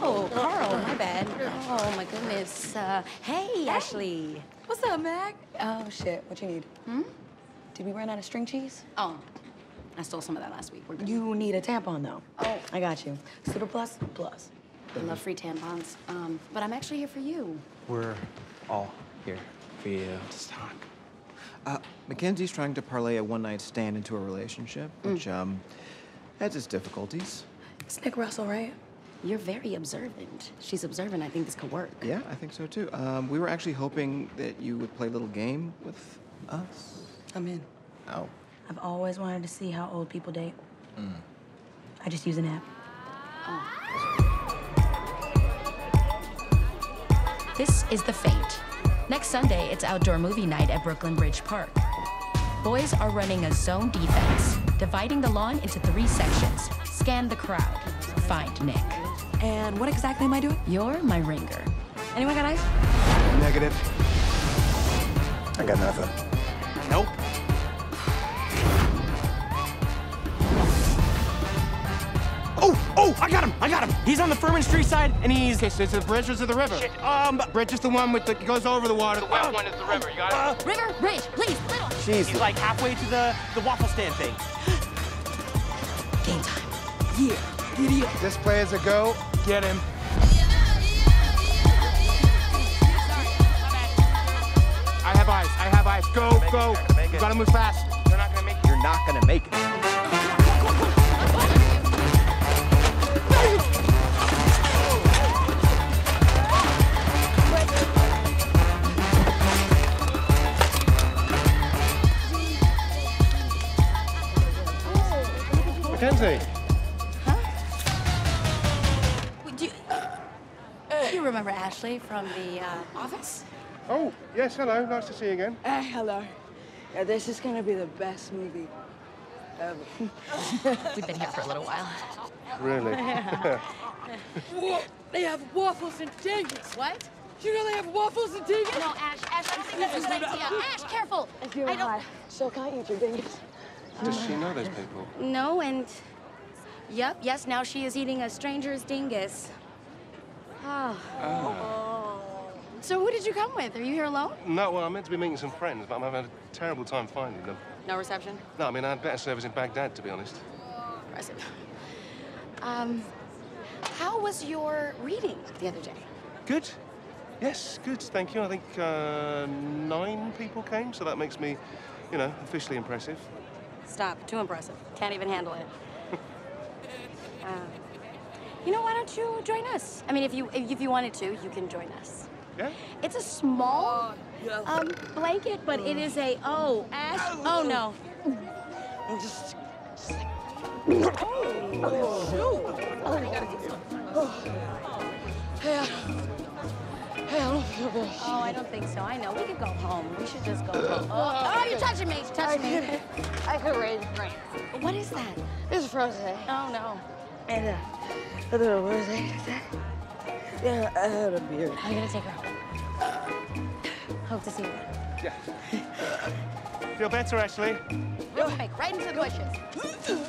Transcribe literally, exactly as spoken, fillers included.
Oh, Carl, my bad. Oh, my goodness. Uh, hey, hey, Ashley. What's up, Mac? Oh, shit. What you need? Hmm? Did we run out of string cheese? Oh, I stole some of that last week. We're good. You need a tampon, though. Oh. I got you. Super Plus, plus. I love free tampons, um, but I'm actually here for you. We're all here for you. Let's talk. Uh, Mackenzie's trying to parlay a one-night stand into a relationship, which, mm. um, has its difficulties. It's Nick Russell, right? You're very observant. She's observant. I think this could work. Yeah, I think so, too. Um, we were actually hoping that you would play a little game with us. I'm in. Oh. I've always wanted to see how old people date. Mm. I just use an app. Oh. This is The Faint. Next Sunday, it's outdoor movie night at Brooklyn Bridge Park. Boys are running a zone defense, dividing the lawn into three sections. Scan the crowd. Find Nick. And what exactly am I doing? You're my ringer. Anyone got ice? Negative. I got nothing. Nope. Oh, oh, I got him, I got him. He's on the Furman Street side, and he's... Okay, so it's the bridge or is it the river? Shit, um, bridge is the one with the, goes over the water. The west uh, one is the river, you got it? Uh, river, bridge, please, little. Jeez. He's like halfway to the, the waffle stand thing. Game time. Yeah, giddy up. This play is a go. Get him. I have eyes, I have eyes. Go, go. You gotta move fast. You're not gonna make it. You're not gonna make it. Mackenzie. Huh? Do you, uh, you remember Ashley from the uh, office? Oh, yes, hello. Nice to see you again. Uh, hello. Yeah, this is gonna be the best movie ever. We've been here for a little while. Really? Yeah. They have waffles and dingus. What? You know they have waffles and dingus? No, Ash, Ash, I don't think that's a good idea. Ash, careful. If you're I don't... high, so can I eat your dingus? Does she know those people? No, and... Yep, yes, now she is eating a stranger's dingus. Oh. Oh. So who did you come with? Are you here alone? No, well, I'm meant to be meeting some friends, but I'm having a terrible time finding them. No reception? No, I mean, I had better service in Baghdad, to be honest. Impressive. Um, how was your reading the other day? Good. Yes, good, thank you. I think uh, nine people came, so that makes me, you know, officially impressive. Stop, too impressive. Can't even handle it. uh, you know, why don't you join us? I mean, if you if you wanted to, you can join us. Yeah? It's a small um, blanket, but it is a, oh, Ash, oh no. Just, just like... Hey, I, hey, I don't feel good. Oh, I don't think so. I know. We could go home. We should just go home. Oh, oh you're touching me. You're touching me. I could raise brains. What is that? It's frozen. Oh, no. And, uh, I don't know, what is that? Yeah, I had a beer. I'm gonna take her home. Hope to see you then. Yeah. Feel better, Ashley? Real quick, right into the bushes.